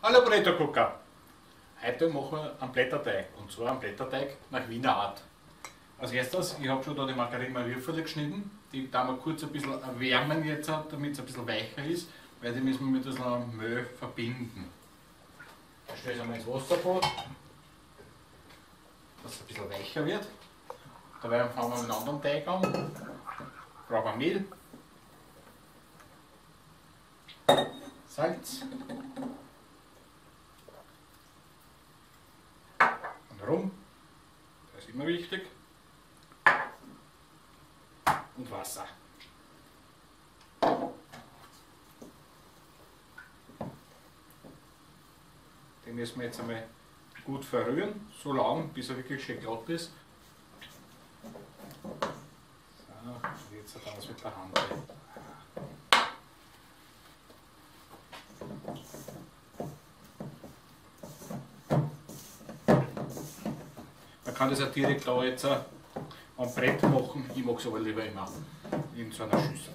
Hallo Blättergucker! Heute machen wir einen Blätterteig, und zwar einen Blätterteig nach Wiener Art. Als erstes, ich habe schon da die Margarine-Würfel geschnitten, die da wir kurz ein bisschen erwärmen jetzt, damit es ein bisschen weicher ist, weil die müssen wir mit einem Mehl verbinden. Ich stelle es einmal ins Wasserbad, dass es ein bisschen weicher wird. Dabei fangen wir mit einem anderen Teig an. Brauchen wir Mehl, Salz und Rum, das ist immer wichtig, und Wasser. Den müssen wir jetzt einmal gut verrühren, so lange, bis er wirklich schön glatt ist. So, jetzt dann das mit der Hand. Man kann das auch direkt da jetzt am Brett machen, ich mag es aber lieber immer in so einer Schüssel.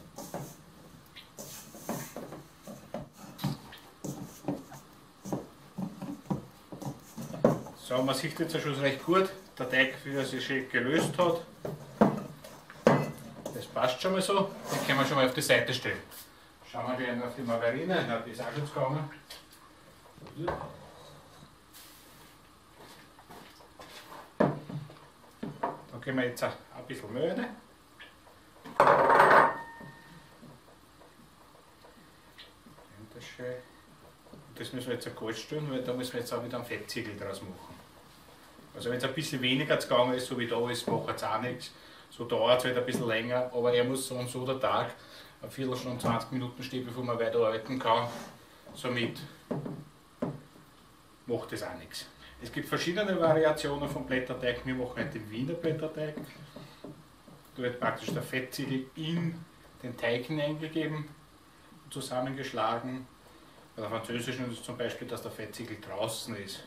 So, man sieht jetzt schon recht gut, der Teig, wie er sich schön gelöst hat. Das passt schon mal so, den können wir schon mal auf die Seite stellen. Schauen wir gleich auf die Margarine, na, die ist auch schon gegangen. Da geben wir jetzt ein bisschen Mehl rein. Das müssen wir jetzt kalt stellen, weil da müssen wir jetzt auch wieder einen Fettziegel draus machen. Also wenn es ein bisschen weniger gegangen ist, so wie da ist, macht es auch nichts. So dauert es halt ein bisschen länger, aber er muss so und so der Tag eine Viertelstunde, 20 Minuten stehen, bevor man weiter arbeiten kann. Somit macht das auch nichts. Es gibt verschiedene Variationen vom Blätterteig. Wir machen heute den Wiener Blätterteig. Da wird praktisch der Fettziegel in den Teig hineingegeben, zusammengeschlagen. Bei der französischen ist es zum Beispiel, dass der Fettziegel draußen ist.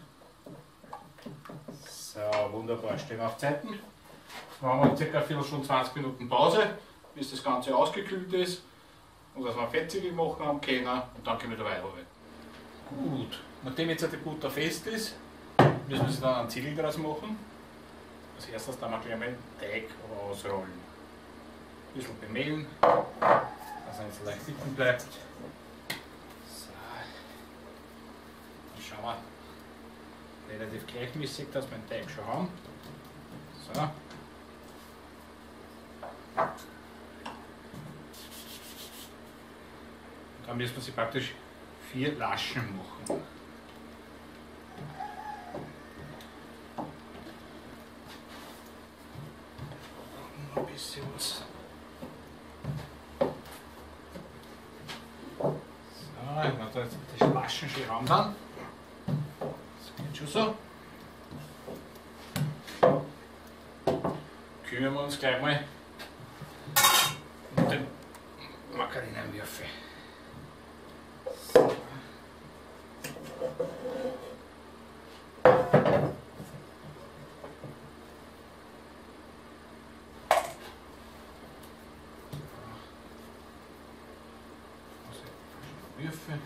So, wunderbar, stehen wir auf Zeiten. Jetzt machen wir ca. eine Viertelstunde, 20 Minuten Pause, bis das Ganze ausgekühlt ist und dass wir einen Fettziegel machen haben können, und dann können wir da weiterarbeiten. Gut, nachdem jetzt der Butter fest ist, müssen wir dann einen Ziegel draus machen. Als erstes dann wir gleich mal den Teig ausrollen. Ein bisschen bemehlen, dass er jetzt leicht sitzen bleibt. So. Dann schauen wir relativ gleichmäßig, dass wir den Teig schon haben. So. Und dann müssen wir sie praktisch 4 Laschen machen. Noch ein bisschen was. So, ich mache da jetzt die Laschen schön ran dann. Das geht schon so. Kümmern wir uns gleich mal um den Margarinenwürfel. Würfel.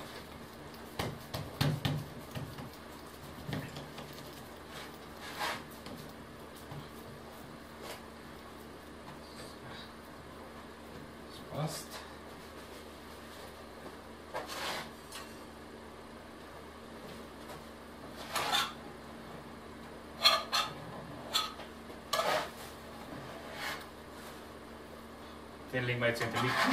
Das passt. Den legen wir jetzt in die Mitte.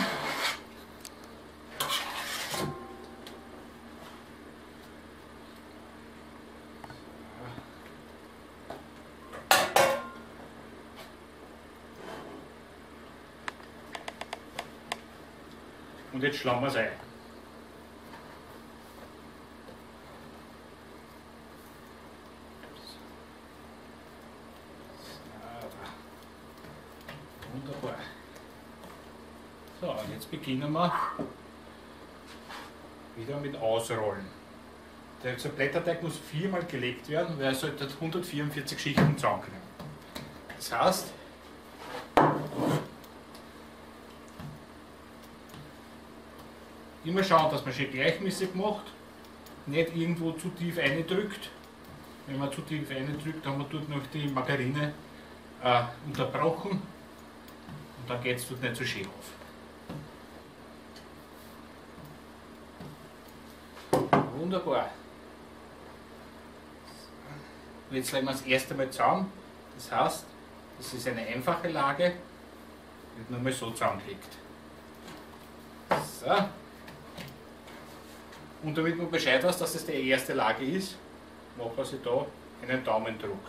Und jetzt schlagen wir es ein. Wunderbar. So, und jetzt beginnen wir wieder mit Ausrollen. Der Blätterteig muss 4-mal gelegt werden, weil er sollte 144 Schichten zusammenkriegen. Das heißt, immer schauen, dass man schön gleichmäßig macht nicht irgendwo zu tief eindrückt. Wenn man zu tief eindrückt, haben wir dort noch die Margarine unterbrochen und dann geht es dort nicht so schön auf. Wunderbar. Und jetzt legen wir das erste Mal zusammen. Das heißt, das ist eine einfache Lage, wird nur mal so zusammengelegt. So. Und damit man Bescheid weiß, dass das die erste Lage ist, machen wir sich da einen Daumendruck.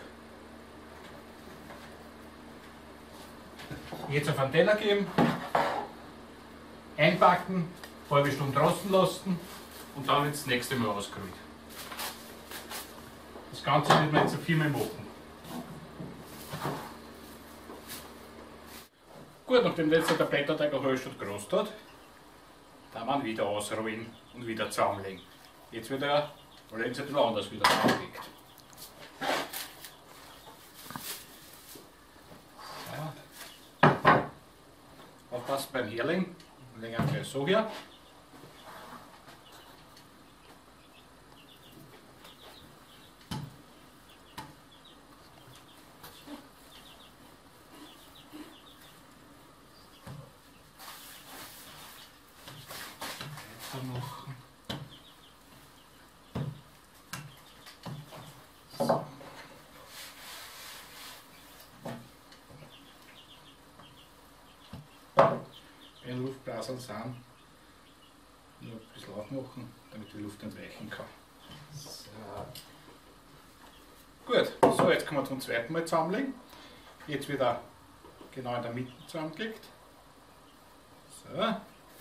Jetzt auf einen Teller geben, einpacken, eine halbe Stunde draußen lassen und dann wird das nächste Mal ausgerollt. Das Ganze wird man jetzt 4-mal machen. Gut, nachdem jetzt der Blätterteig eine halbe Stunde gerostet hat, dann man wieder ausrollen und wieder zusammenlegen. Jetzt wird er allerdings ein bisschen anders wieder zusammengelegt. So. Aufpassen beim Herlegen, legen wir gleich so her. Machen. So. Wenn Luftblasen sind, nur ein bisschen aufmachen, damit die Luft entweichen kann. So. Gut, so jetzt kann man zum zweiten Mal zusammenlegen. Jetzt wieder genau in der Mitte zusammengelegt. So.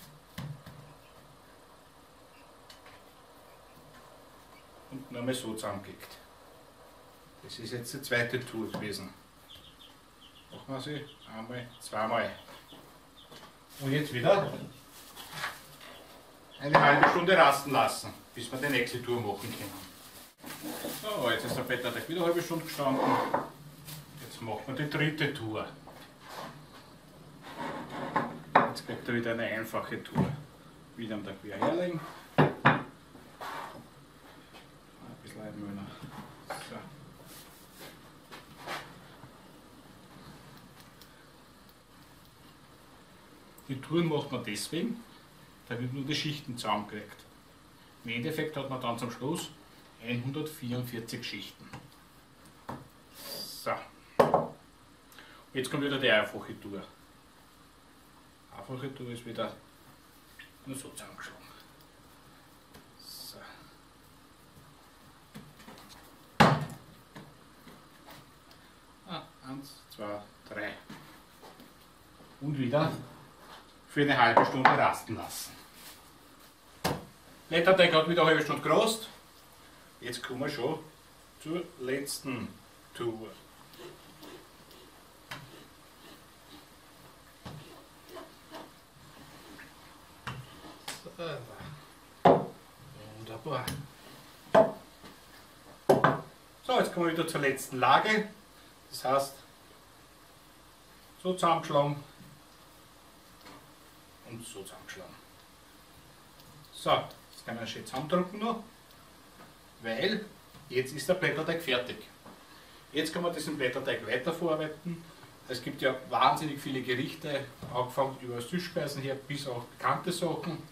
Und nochmal so zusammengelegt. Das ist jetzt die zweite Tour gewesen. Machen wir sie einmal, zweimal. Und jetzt wieder eine halbe Stunde rasten lassen, bis wir die nächste Tour machen können. So, jetzt ist der Blätterteig wieder eine halbe Stunde gestanden. Jetzt machen wir die dritte Tour. Jetzt kriegt er wieder eine einfache Tour. Wieder am Tag wieder herlegen. So. Die Touren macht man deswegen, damit man die Schichten zusammenkriegt. Im Endeffekt hat man dann zum Schluss 144 Schichten. So. Jetzt kommt wieder die einfache Tour. Die einfache Tour ist wieder nur so zusammengeschlagen. 1, 2, 3. Und wieder für eine halbe Stunde rasten lassen. Blätterteig hat wieder eine halbe Stunde gerost. Jetzt kommen wir schon zur letzten Tour. So. Wunderbar. So, jetzt kommen wir wieder zur letzten Lage. Das heißt, so zusammengeschlagen und so zusammengeschlagen. So, jetzt kann man schön zusammendrücken noch, weil jetzt ist der Blätterteig fertig. Jetzt kann man diesen Blätterteig weiterverarbeiten. Es gibt ja wahnsinnig viele Gerichte, angefangen über Süßspeisen her bis auch bekannte Sachen.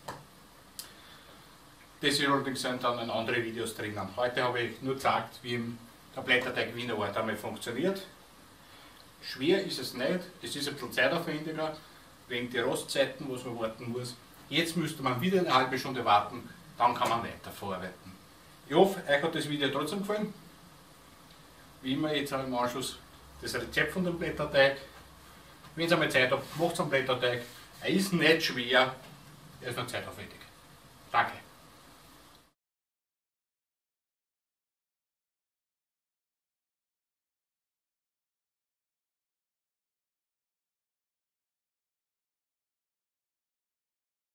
Das hier allerdings sind dann in andere Videos drinnen. Heute habe ich nur gezeigt, wie der Blätterteig Wiener Art einmal funktioniert. Schwer ist es nicht, es ist ein bisschen zeitaufwendiger, wegen der Rostzeiten, was man warten muss. Jetzt müsste man wieder eine halbe Stunde warten, dann kann man weiterverarbeiten. Ich hoffe, euch hat das Video trotzdem gefallen. Wie immer jetzt im Anschluss das Rezept von dem Blätterteig. Wenn ihr einmal Zeit habt, macht es einen Blätterteig. Er ist nicht schwer, er ist nur zeitaufwendig. Danke.